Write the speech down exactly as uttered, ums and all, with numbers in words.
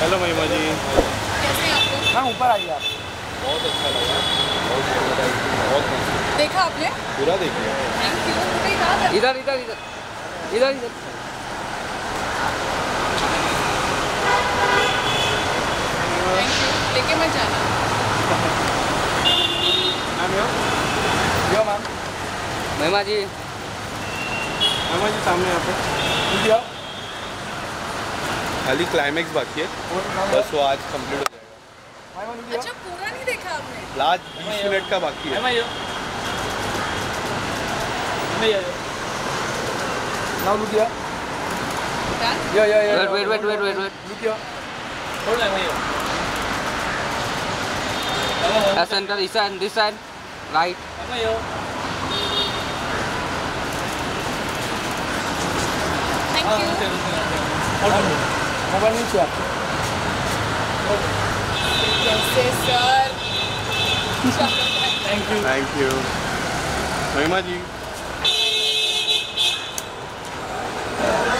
Hello महिमा जी, कैसे हैं आप लोग? हाँ ऊपर आइए आप। बहुत अच्छा लगा, बहुत बहुत मस्त। देखा आपने? पूरा देखिए। Thank you. इधर इधर इधर इधर इधर इधर थैंक यू। लेके मत जाना। मैम यो यो मैम महिमा जी, महिमा जी सामने यहाँ पे खाली क्लाइमेक्स बाकी है, बस वो आज कंप्लीट हो जाएगा। अच्छा पूरा नहीं देखा आपने? लास्ट बीस मिनट का बाकी है। Now look here. Yeah yeah yeah wait wait wait wait wait look here. Hold on here. As center this side, this side, right. Thank you. Mobile नीचे आप। कैसे sir? Thank you thank you Mahima ji.